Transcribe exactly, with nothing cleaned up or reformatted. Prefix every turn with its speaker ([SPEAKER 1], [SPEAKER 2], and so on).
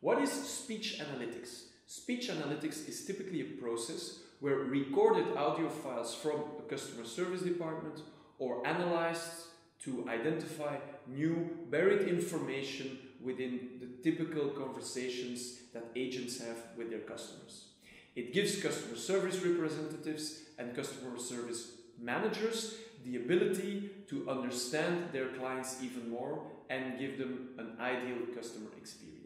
[SPEAKER 1] What is speech analytics? Speech analytics is typically a process where recorded audio files from a customer service department are analyzed to identify new buried information within the typical conversations that agents have with their customers. It gives customer service representatives and customer service managers the ability to understand their clients even more and give them an ideal customer experience.